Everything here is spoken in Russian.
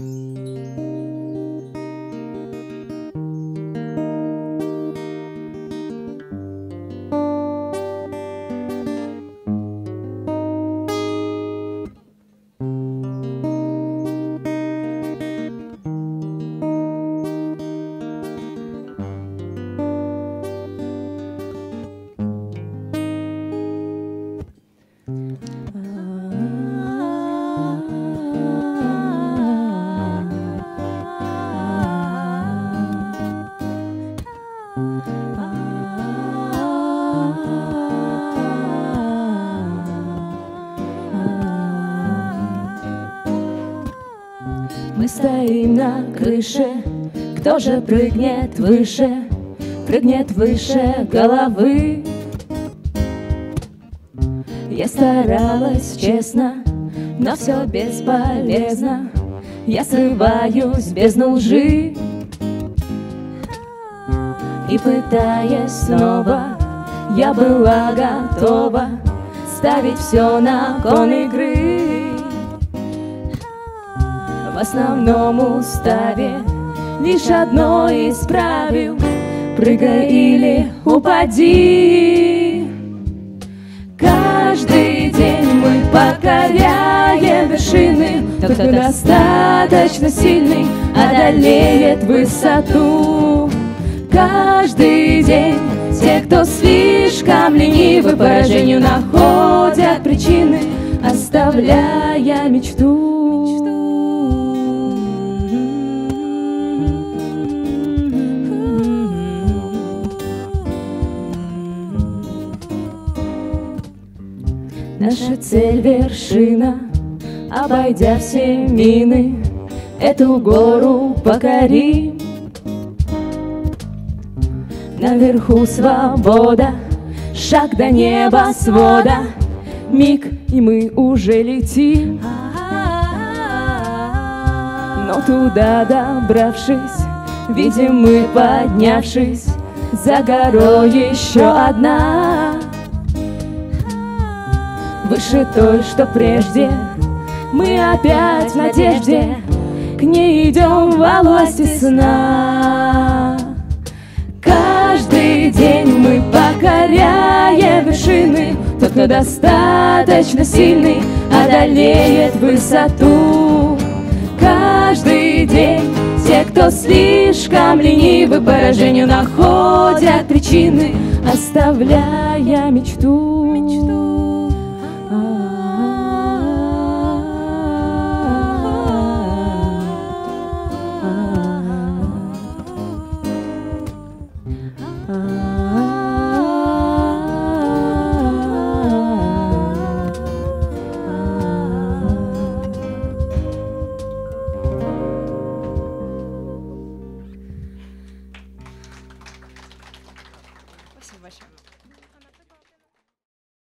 Мы стоим на крыше, кто же прыгнет выше головы? Я старалась честно, но все бесполезно. Я срываюсь в бездну лжи и, пытаясь снова, я была готова ставить все на кон игры. В основном уставе лишь одно исправил: прыгай или упади. Каждый день мы покоряем вершины. Тот, кто достаточно сильный, одолеет высоту. Каждый день те, кто слишком ленивы, поражению находят причины, оставляя мечту. Наша цель — вершина, обойдя все мины, эту гору покорим. Наверху свобода, шаг до небосвода, миг, и мы уже летим. Но туда добравшись, видим мы, поднявшись, за горой еще одна. Выше той, что прежде, мы опять в надежде, к ней идем во власти сна. Каждый день мы покоряем вершины. Тот, кто достаточно сильный, одолеет высоту. Каждый день те, кто слишком ленивы, поражению находят причины, оставляя мечту.